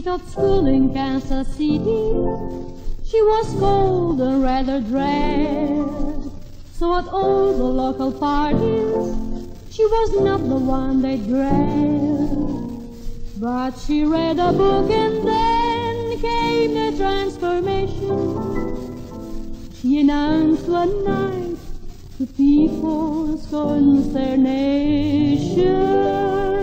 taught school in Kansas City. She was cold and rather dread, so at all the local parties she was not the one they dread. But she read a book and then came the transformation. She announced one night to people's consternation.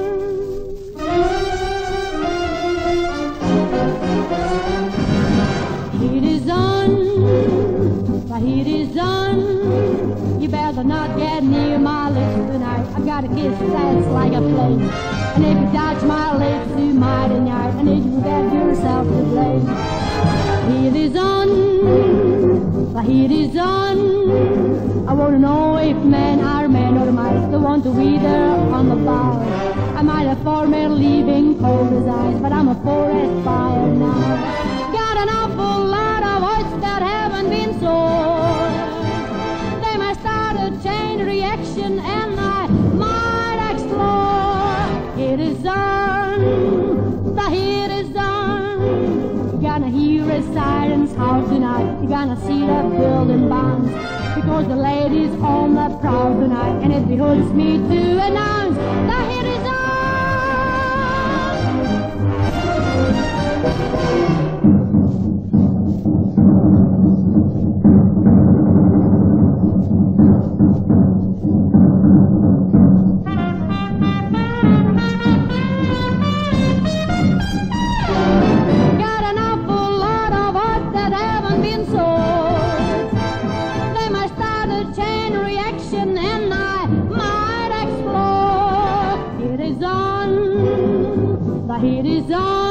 Heat is on, the heat is on. You better not get near my lips tonight. I got a kiss that's like a flame, and if you touch my lips you might ignite, and if you get yourself to blame. Heat is on, the heat is on. I wanna know if men are men or mice, the one to be there on the bar. I might have former leaving cold as ice, but I'm a forest fire now. Got an awful lot of voices that haven't been sold. They might start a chain reaction and I might explode. It is on, the heat is on. You're gonna hear a siren's howl tonight. You're gonna see the building bounce, because the lady's on the prowl tonight, and it behooves me to announce the heat is on. Got an awful lot of hearts that haven't been sold. They might start a chain reaction and I might explode. It is on, the heat is on.